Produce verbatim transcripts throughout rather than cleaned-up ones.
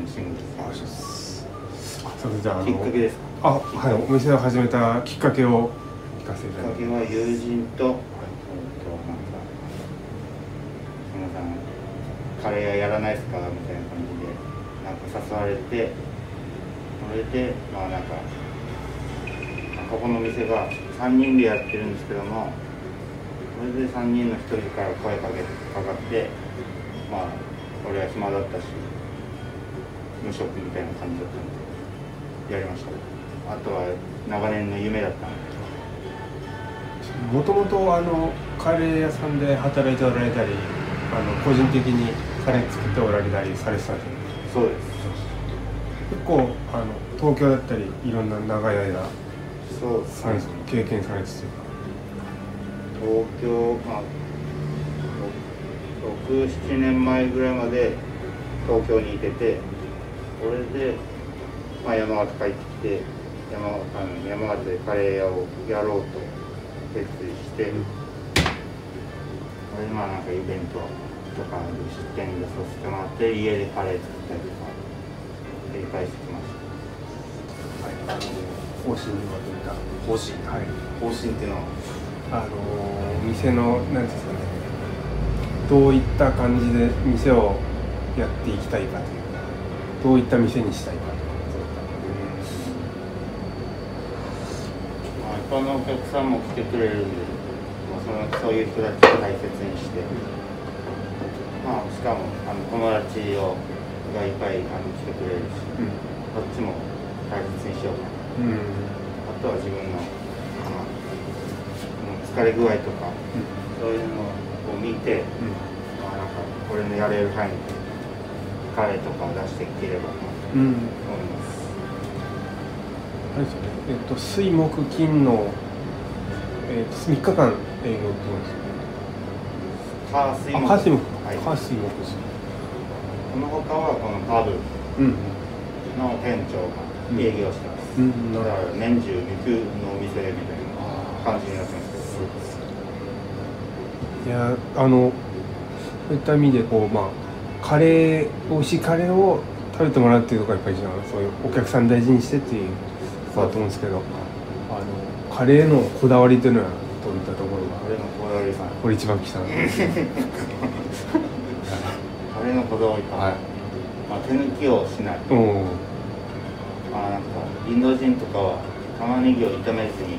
のシングルあ、そうです。あ、それじゃあ、あのきっかけですか？ あ、はい、お店を始めたきっかけを聞かせていただきます。 きっかけは友人と、はい、えっとなんか皆さんカレー屋やらないですかみたいな感じでなんか誘われて、それでまあなんかここの店がさんにんでやってるんですけども、それでさんにんのひとりから声かけかかって、まあ俺は暇だったし無職みたいな感じだったんでやりました。あとは長年の夢だったので。 もともとあのカレー屋さんで働いておられたり、あの個人的にカレー作っておられたりされてたんです。 そうです。 結構あの東京だったりいろんな長い間そうですね、 経験されてて、 東京、まあ、ろく、ななねんまえぐらいまで東京にいてて、それで、まあ、山形帰ってきて 山, あの山形でカレー屋をやろうと決意して、うん、それでまあなんかイベントとかで出店でさせてもらって家でカレー作ったりとか繰り返してきました。 はい、あの方針にまとめた方針、はい、方針っていうのはあの店の何ですかね、どういった感じで店をやっていきたいかというか、どういった店にしたいかとか、そういった、 まあ、一般のお客さんも来てくれるんで、まあ、そのそういう人たちを大切にして、まあ、しかもあの友達をがいっぱいあの来てくれるし、うん、こっちも大切にしようかな。うん、あとは自分の、まあ、疲れ具合とか、うん、そういうのを見て、うん、まあ、なんかこれのやれる範囲でカレーとかを出していければなと思います。 うん、あれですよね、えっと、水木金の、えっと、みっかかん営業ってことですよね。 火水木、 火水木、 はい、 火水木です。 この他はこのパブの店長が営業してます。うん、だから年中肉のお店みたいな感じになってますけど、 いや、あのそういった意味でこう、まあ、カレー美味しいカレーを食べてもらうっていうところがやっぱりそういうお客さん大事にしてっていうことだと思うんですけど、あのカレーのこだわりというのはどういったところが？ カレーのこだわりさん、 これ一番来たのカレーのこだわりか、はい、まあ、手抜きをしない。まあ、なんかインド人とかは玉ねぎを炒めずに、うん、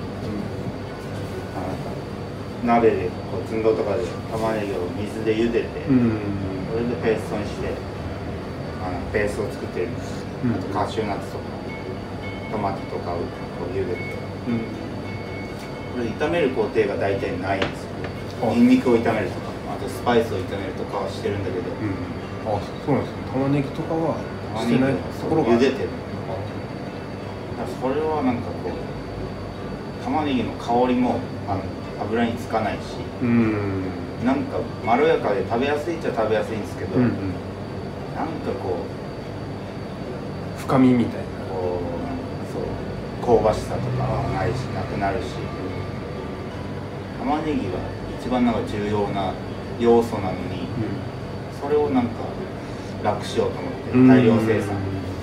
なんか鍋でこう寸胴とかで玉ねぎを水で茹でて、うん、それでペーストにしてあのペーストを作ってるんです。うん、あとカシューナッツとかトマトとかをこう茹でて、うん、これ炒める工程が大体ないんですよ。ニンニクを炒めるとか、あとスパイスを炒めるとかはしてるんだけど、うん、 あ、そうなんですね。玉ねぎとかはしてないところが茹でてる。それはなんかこう玉ねぎの香りもあの油につかないし、うん、なんかまろやかで食べやすいっちゃ食べやすいんですけど、うんうん、なんかこう深みみたいな、 こうそう香ばしさとかはないしなくなるし、玉ねぎが一番なんか重要な要素なのに、うん、それをなんか楽しようと思って大量生産、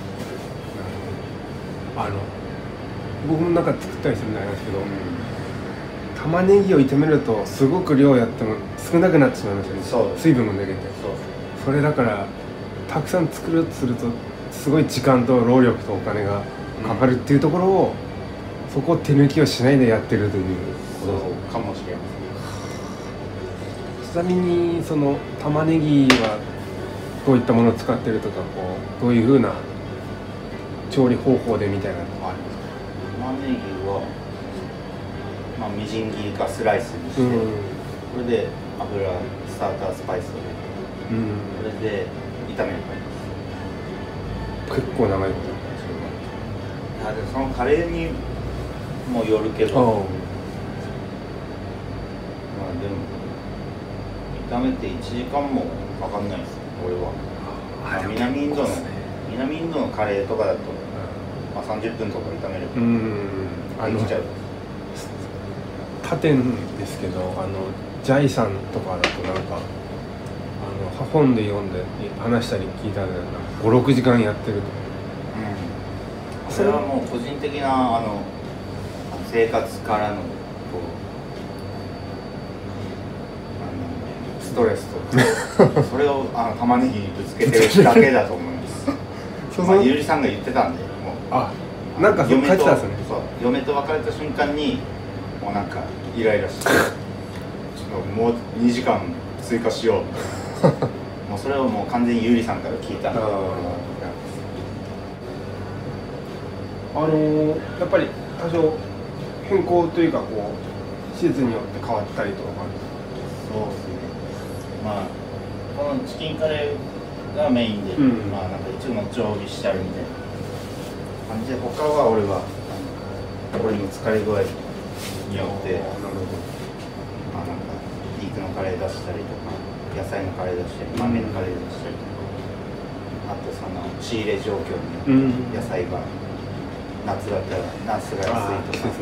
あの僕もなんか作ったりするんでありますけど、うん、玉ねぎを炒めるとすごく量やっても少なくなってしまいますよね。そう水分も抜けて、そうそれだからたくさん作るとするとすごい時間と労力とお金がかかるっていうところを、うん、そこを手抜きをしないでやってるということかもしれません。ちなみにその玉ねぎはどういったものを使ってるとか、こうどういうふうな調理方法でみたいなのがあるんですか？ 玉ねぎは、まあ、みじん切りかスライスにして、うん、これで油スタータースパイスを入れて、うん、これで炒める感じです。結構長いことやでもそのカレーにもよるけど、まあでも炒めていちじかんもかかんないですよ俺は。まあ、南インドの南インドのカレーとかだと、まあ、さんじゅっぷんとか炒めるとできちゃう。 他店ですけど、あのジャイさんとかだとなんかあの本で読んで話したり聞いたらごろくじかんやってると、 うん、それはもう個人的なあの生活からのこうストレスとそれをあの玉ねぎにぶつけてるだけだと思いますまあ、ゆうりさんが言ってたんで、もうあ、なんかそう書いてたんですね。 そう、嫁と別れた瞬間にもうなんかイライラしてちょっともうにじかん追加しようもうそれをもう完全にゆうりさんから聞いたんで、 あのー、やっぱり多少変更というかこう施設によって変わったりとか。 そうですね。まあこのチキンカレーがメインで、うん、まあなんか一応の常備してあるみたいな感じで、他は俺は俺の疲れ具合によってまあなんか肉のカレー出したりとか野菜のカレー出したり豆のカレー出したりとか、あとその仕入れ状況によって野菜が夏だったらナスが安いとか、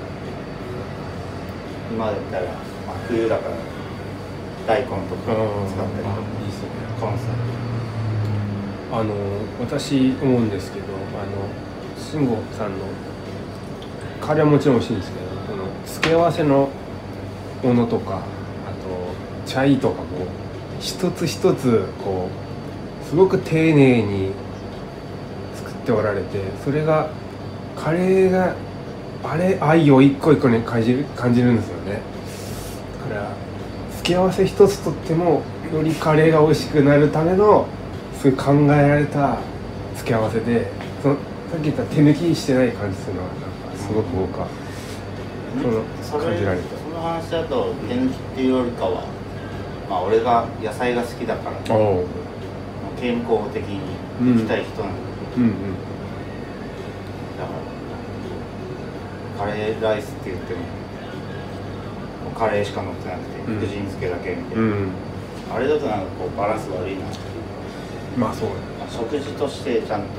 今だったら、まあ、冬だから大根とか使ったりとか、コンサートあの私思うんですけど、あの慎吾さんのカレーはもちろん美味しいんですけど、この付け合わせのものとか、あとチャイとかも一つ一つこうすごく丁寧に作っておられて、それがカレーがあれ愛を一個一個に感じる感じるんですよね。だから付け合わせ一つとってもよりカレーが美味しくなるためのそういう考えられた付け合わせで、そのさっき言った手抜きしてない感じするのはなんかすごく僕は、 うん、その感じられた。その話だと手抜きっていうよりかは、まあ俺が野菜が好きだから、健康的に生きたい人なんだけど、うんうんうん、だからカレーライスって言ってもカレーしか乗ってなくて、福神漬けだけみたいな、うん、あれだとなんかこうバランス悪いなっていう。 まあそう、 食事としてちゃんと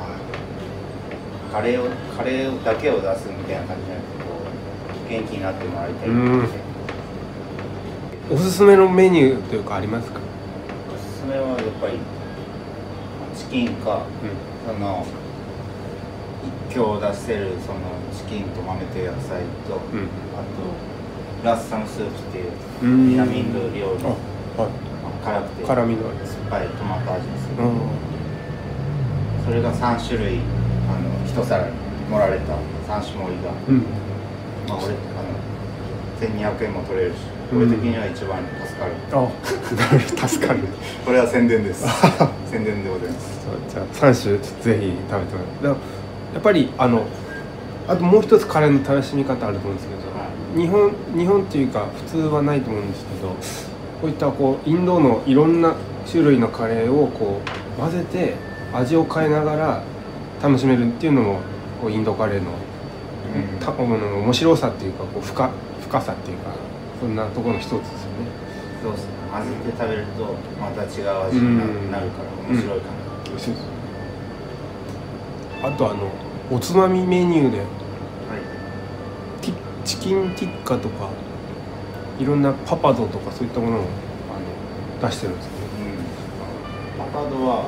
カレーをカレーだけを出すみたいな感じじゃなくて、こう元気になってもらいたい。うん、 おすすめのメニューというかありますか？ おすすめはやっぱりチキンか、うん、その一挙出せるそのチキンと豆と野菜と、うん、あとラッサムスープっていう南インド料理、辛くて辛みのある酸っぱいトマト味にする、うん、それがさん種類あの一皿に盛られたさん種盛りが、うん、まあ俺あのせんにひゃくえんも取れるし、うん、俺的には一番助かる。 あ、助かるこれは宣伝です宣伝でございます。 じゃあさん種ぜひ食べてもらう。やっぱりあのあともう一つカレーの楽しみ方あると思うんですけど、はい、日本日本っていうか普通はないと思うんですけど、こういったこうインドのいろんな種類のカレーをこう混ぜて味を変えながら楽しめるっていうのもこうインドカレーの、うん、た面白さっていうかこう 深, 深さっていうか、そんなところの一つですよね。 そうですね。混ぜて食べるとまた違う味になるから面白いかな、うんうん、そうです。 あとあのおつまみメニューで、はい、ティチキンティッカとかいろんなパパドとかそういったものをあの出してるんですよね、 うん、パパドは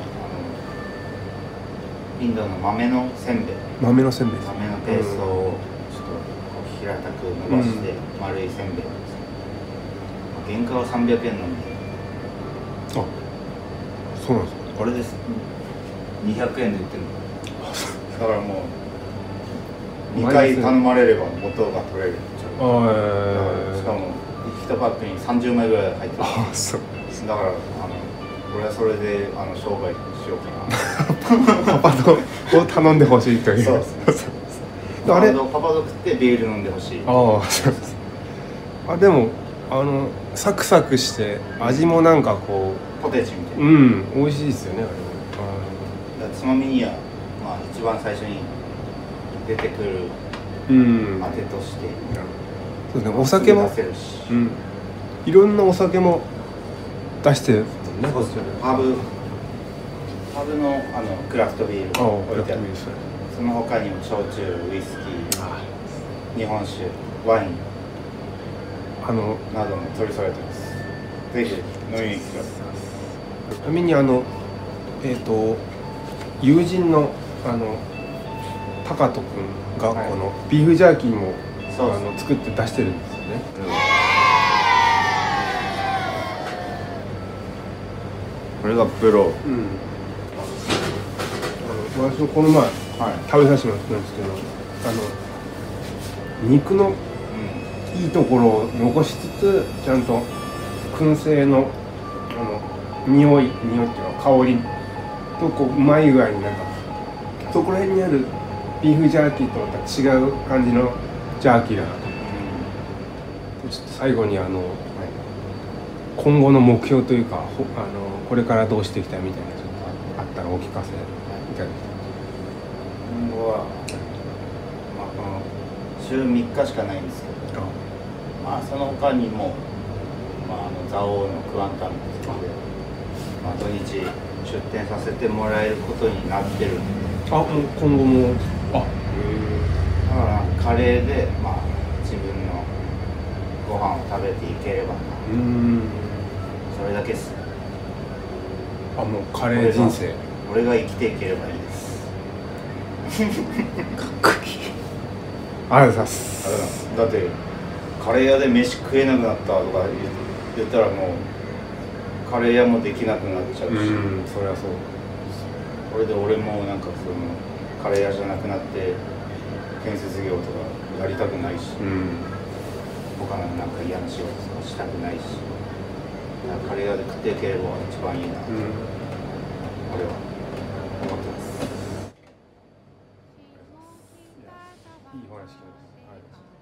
あのインドの豆のせんべい豆のせんべい豆のペーストをちょっとこう平たく伸ばして丸いせんべいなんですけど、原価はさんびゃくえんなんで。 あ、そうなんですか。 これですにひゃくえんで売ってるのだからもうにかい頼まれれば元が取れる。あ、しかもいちパックにさんじゅうまいぐらい入ってる。あ、そうだからあの俺はそれであの商売しようかなパパドを頼んでほしいという。そうですねパパドパパド食ってビール飲んでほしい。ああ、そうです。 あ、でもあのサクサクして味もなんかこうポテチみたいな、 うん、美味しいですよねあれ。 あ、つまみにはまあ一番最初に出てくる当てとして、うん、 そうですね、お酒も出せるし、うん、いろんなお酒も出してるね。 そうですよね。ハーブハーブのあのクラフトビールを置いてある。その他にも焼酎、ウイスキー、日本酒、ワインあのなども取り揃えてます。ぜひ飲みに来てください。 ちなみにあのえっ、ー、と友人のあの高人君がこのビーフジャーキーも、はい、あの作って出してるんですよね。 これがプロ。うん。 あの私もこの前、はい、食べさせてもらったんですけど、あの肉のいいところを残しつつちゃんと燻製のあの匂い匂いっていうか香りとこううまい具合になんかそこら辺にあるビーフジャーキーとまた違う感じのジャーキーだなと、うん、ちょっと最後にあの、はい、今後の目標というかあのこれからどうしていきたいみたいなちょっとあったらお聞かせいただきたい。 今後は、まあ、この週みっかしかないんですけど、まあその他にも、まあ、あの蔵王のクワンタムで、まあ、土日出店させてもらえることになってるんで、 あ、もう今後も、あ、へえ。だからカレーで、まあ、自分のご飯を食べていければな。うん。それだけっすね。 あ、もうカレー人生。 俺が生きていければいいです。 かっこいい。ありがとうございます。 だってカレー屋で飯食えなくなったとか言ったらもうカレー屋もできなくなっちゃうし、 うん、そりゃそう。 これで俺もなんかそのカレー屋じゃなくなって建設業とかやりたくないし、うん、他のなんか嫌な仕事とかしたくないし、カレー屋で食っていければ一番いいなと、うん、俺は思ってます。 いい話聞きました。はい。